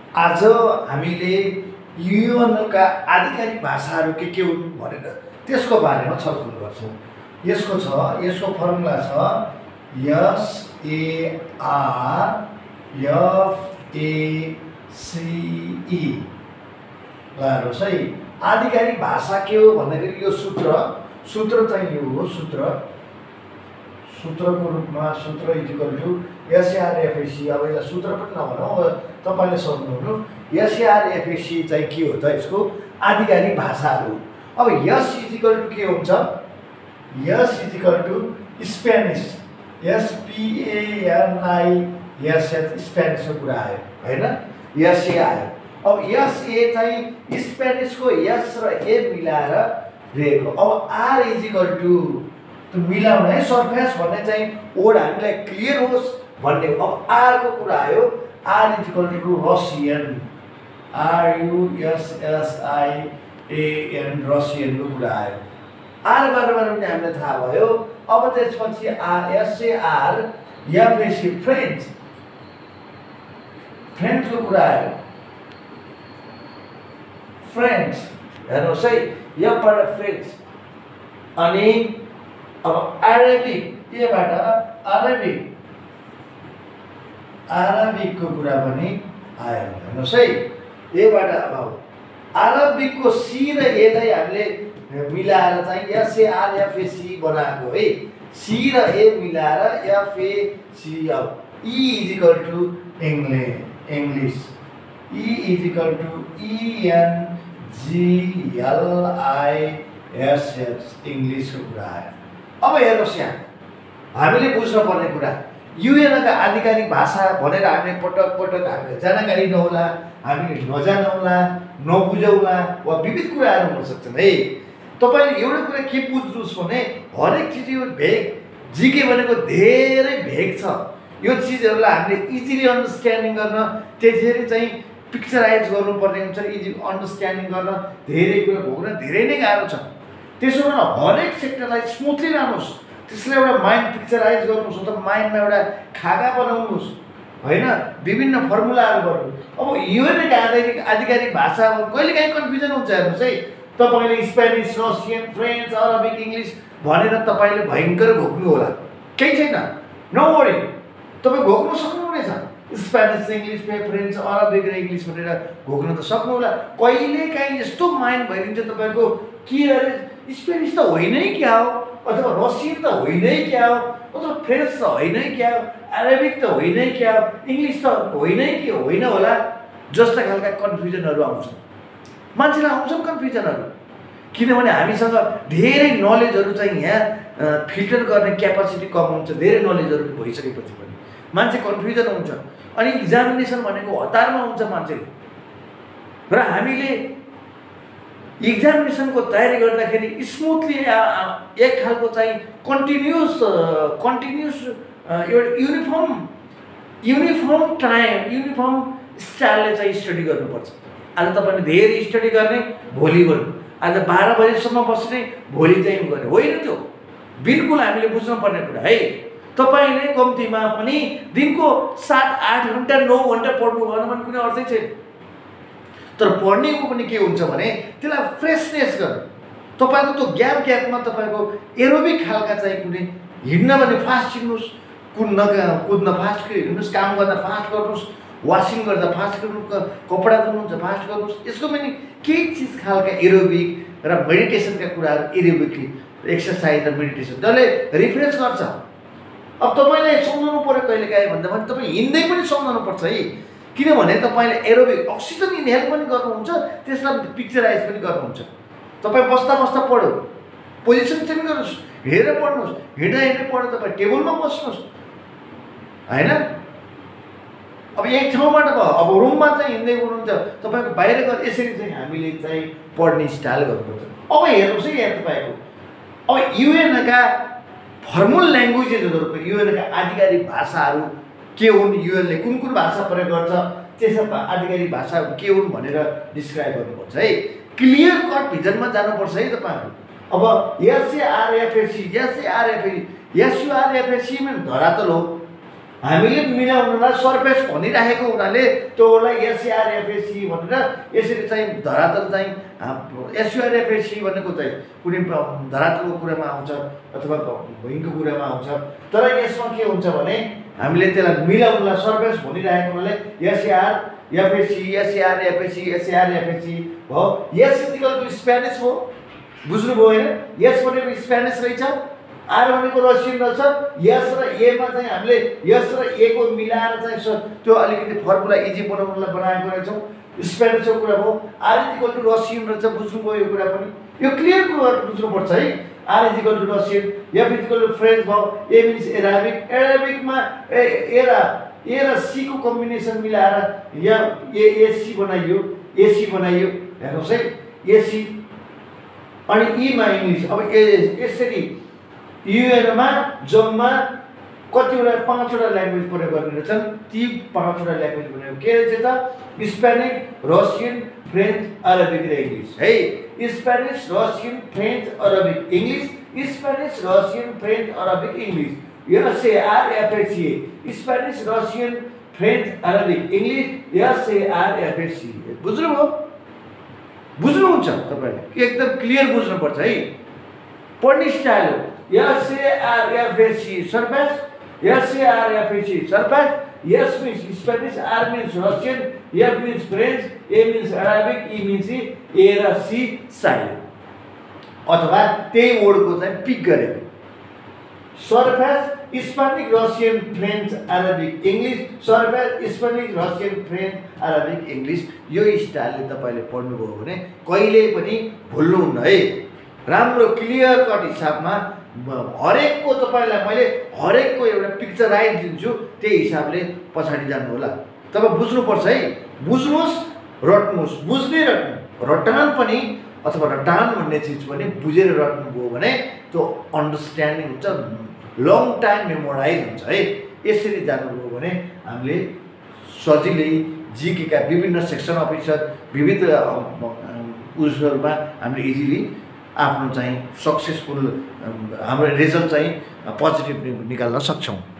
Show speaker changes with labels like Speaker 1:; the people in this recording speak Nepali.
Speaker 1: आज हामीले युएनका आधिकारिक भाषाहरू के हुन् भनेर त्यसको बारेमा छलफल गर्छौँ। यसको फर्मुला छ SARFACE। ल हेर्नुहोस् है, आधिकारिक भाषा के हो भन्दाखेरि यो सूत्र चाहिँ यो हो। सूत्रको रूपमा सूत्र इक्वल टु SARFAC। अब यसलाई सूत्र पनि नभनौँ, अब तपाईँले सोध्नुहुनु SARFAC चाहिँ के हो त? यसको आधिकारिक भाषाहरू। अब यस इक्वल टु के हुन्छ? S equal to Spanish, SPANISH स्पेनिसको कुरा आयो होइन, SA आयो। अब SA चाहिँ स्पेनिसको S र A मिलाएर रहेको। अब R इक्वल टु मिलाउन है, सरफेस भन्ने चाहिँ वर्ड हामीलाई क्लियर होस् भन्ने। अब R को कुरा आयो, R equal to Russian, RUSSIAN रसियनको कुरा आयो। R बारेमा पनि हामीलाई थाहा भयो। अब त्यसपछि SARFAC फ्रेन्चको कुरा आयो। फ्रेन्च हेर्नुहोस् है, यहाँबाट फ्रेन्च। अनि अब अरेबिक, यहाँबाट अरबिकको कुरा पनि आयो। हेर्नुहोस् है, यहाँबाट अब अरबिकको सी र एलाई हामीले मिलाएर चाहिँ SARFAC बनाएको है। सी र ए मिलाएर FAC। अब E equal to English, E equal to ENGLISH इङ्ग्लिसको कुरा आयो। अब हेर्नुहोस् यहाँ हामीले बुझ्नुपर्ने कुरा, युएनका आधिकारिक भाषा भनेर हामीले पटक हामीले जानकारी नहोला, हामीले नजानौला, नबुझौला वा विविध कुराहरू हुन सक्छन् है। तपाईँले एउटा कुरा के बुझ्नुहोस् भने हरेक चिज यो भेग, जिके भनेको धेरै भेग छ। यो चिजहरूलाई हामीले इजिली अन्डरस्ट्यान्डिङ गर्न, त्यसरी चाहिँ पिक्चराइज गर्नुपर्ने हुन्छ। इजी अन्डरस्ट्यान्डिङ गर्न धेरै कुरा भोग्न धेरै नै गाह्रो छ। त्यसो भने हरेक सेक्टरलाई स्मुथली लानुहोस्, त्यसलाई एउटा माइन्ड पिक्चराइज गर्नुहोस्, अथवा माइन्डमा एउटा खाका बनाउनुहोस् होइन, विभिन्न फर्मुलाहरू गर्नुहोस्। अब युएनका आधिकारिक भाषा कहिलेकाहीँ कन्फ्युजन हुन्छ। हेर्नुहोस् है, तपाईँले Spanish, Russian, French, Arabic, English भनेर तपाईँले भयङ्कर घोक्नु होला, केही छैन, नो वरी, तपाईँ घोक्नु सक्नुहुनेछ। स्पेनिस, इङ्ग्लिस, फ्रेन्च, अरबिक र इङ्ग्लिस भनेर घोक्न त सक्नुहोला। कहिलेकाहीँ यस्तो माइन्ड भइदिन्छ तपाईँको, के अरे स्पेनिस त होइन क्या हो, अथवा रसियन त होइन क्या हो, अथवा फ्रेन्च त होइन क्या हो, अरबिक त होइन क्या हो, इङ्ग्लिस त होइन के होइन होला, जस्ता खालका कन्फ्युजनहरू आउँछन्। मान्छेलाई आउँछन् कन्फ्युजनहरू, किनभने हामीसँग धेरै नलेजहरू चाहिँ यहाँ फिल्टर गर्ने क्यापासिटी कम हुन्छ। धेरै नलेजहरू भइसकेपछि पनि मान्छे कन्फ्युजन हुन्छ। अनि इक्जामिनेसन भनेको हतारमा हुन्छ मान्छेको। र हामीले इक्जामिनेसनको तयारी गर्दाखेरि स्मुथली एक खालको चाहिँ कन्टिन्युस एउटा युनिफर्म स्टाइलले चाहिँ स्टडी गर्नुपर्छ। आज तपाईँले धेरै स्टडी गर्ने, भोलि गर्नु, आज 12 बजेसम्म बस्ने, भोलि चाहिँ गर्ने होइन। त्यो बिल्कुल हामीले बुझ्नुपर्ने कुरा है। तपाईँले कम्तीमा पनि दिनको 7-8 घन्टा 9 घन्टा पढ्नु भएन भने कुनै अर्थै छैन। तर पढ्नेको पनि के हुन्छ भने त्यसलाई फ्रेसनेस गर्नु। तपाईँको त्यो ग्यापमा तपाईँको एरोबिक खालका चाहिँ कुनै हिँड्न भने फास्ट हिँड्नुहोस्, कुद्न फास्ट हिँड्नुहोस्, काम गर्दा फास्ट गर्नुहोस्, वासिङ गर्दा फास्ट गर्नुहोस्, कपडा धुनुहुन्छ फास्ट गर्नुहोस्। यसको पनि केही चिज खालका एरोबिक र मेडिटेसनका कुराहरू, एरोबिक एक्सर्साइज र मेडिटेसन जसले रिफ्रेस गर्छ। अब तपाईँले सम्झाउनु पऱ्यो कहिलेकाहीँ भन्दा पनि तपाईँ हिँड्दै पनि सम्झाउनु पर्छ है, किनभने तपाईँले एरोबिक अक्सिजन इनहेल पनि गर्नुहुन्छ, त्यसलाई पिक्चराइज पनि गर्नुहुन्छ। तपाईँ बस्दा पढ्यो, पोजिसन चेन्ज गर्नुहोस्, हेरेर पढ्नुहोस्, हिँड्दै पढ्यो, तपाईँ टेबलमा बस्नुहोस् होइन। अब एक ठाउँबाट भयो, अब रुममा चाहिँ हिँड्दै हुनुहुन्छ, तपाईँको बाहिर गएर यसरी चाहिँ हामीले चाहिँ पढ्ने स्टाइल गर्नुपर्छ। अब हेर्नुहोस् है यहाँ तपाईँको, अब युएनका फर्मल ल्याङ्ग्वेजेसहरू, युएनका आधिकारिक भाषाहरू के हुन्, युएनले कुन भाषा प्रयोग गर्छ, त्यसमा आधिकारिक भाषाहरू के हुन् भनेर डिस्क्राइब गर्नुपर्छ है। क्लियर कट भिजनमा जानुपर्छ है तपाईँहरू। अब SARFAC, SURFAC धरातल हो हामीले मिलाउनलाई सरफेस भनिराखेको हुनाले त्योलाई एसआरएफएसी भनेर यसरी चाहिँ धरातल चाहिँ एसआरएफएसी भनेको चाहिँ कुनै धरातलको कुरामा आउँछ अथवा भूमिको कुरामा आउँछ। तर यसमा के हुन्छ भने हामीले त्यसलाई मिलाउनलाई सरफेस भनिराखेको हुनाले एसआरएफएसी एसआरएफएसी एसआरएफएसी हो। यस इक्वल स्पेनिस हो, बुझ्नुभयो हैन? यस भनेको स्पेनिस रहेछ, आर भनेको रसियन रहेछ। यस र ए मा चाहिँ हामीले यस र ए को मिलाएर चाहिँ त्यो अलिकति फर्मुला इजी बनाउनलाई बनाएको रहेछौँ। स्पेनिसको कुरा भयो, आर इक्वल टु रसियन रहेछ, बुझ्नुभयो यो कुरा पनि? यो क्लियर कुरा बुझ्नुपर्छ है। R equal to Russian, F equal to French भयो, ए मिन्स एराबिक। एराबिकमा ए र सी को कम्बिनेसन मिलाएर या एसी बनाइयो, एसी बनाइयो, हेर्नुहोस् है, एसी। अनि ई मा इङ्ग्लिस। अब यसरी युएनमा जम्मा कतिवटा 5वटा ल्याङ्ग्वेज प्रयोग गर्ने रहेछन्। ती 5वटा ल्याङ्ग्वेज भनेको के रहेछ त? स्पेनिस, रसियन, फ्रेन्च, अरबिक र इङ्ग्लिस है। Spanish, Russian, French, Arabic, English. Spanish, Russian, French, Arabic, English. SARFAC. Spanish, Russian, French, Arabic, English, SARFAC. बुझ्नुभयो? बुझ्नुहुन्छ तपाईले? एकदम क्लियर बुझ्नुपर्छ है। पढ्ने स्टाइल हो SARFAC surface, SARFAC surface. S means Spanish, R means Russian, F means French, A means Arabic, E means A र सी साइलेन्ट अथवा त्यही वर्डको चाहिँ पिक गरेको surface. Spanish, Russian, French, Arabic, English. Surface Spanish, Russian, French, Arabic, English. यो स्टाइलले तपाईले पढ्नुभयो भने कहिले पनि भुल्नुहुन्न है। राम्रो क्लियर कट हिसाबमा हरेकको तपाईलाई मैले हरेकको एउटा पिक्चराइज दिन्छु, त्यही हिसाबले पछाडि जानु होला। तपाईँ बुझ्नुपर्छ है। बुझ्नुहोस्, रट्नुहोस्, बुझ्ने रट्नु, रटान पनि अथवा रटान भन्ने चिज पनि बुझेर रट्नुभयो भने त्यो अन्डरस्ट्यान्डिङ हुन्छ, लङ टाइम मेमोराइज हुन्छ है। यसरी जानुभयो भने हामीले सजिलै जिकेका विभिन्न सेक्सन अफिसर विविध उसहरूमा हामीले इजिली आफ्नो चाहिँ सक्सेसफुल हाम्रो रिजल्ट चाहिँ पोजिटिभ निकाल्न सक्छौँ।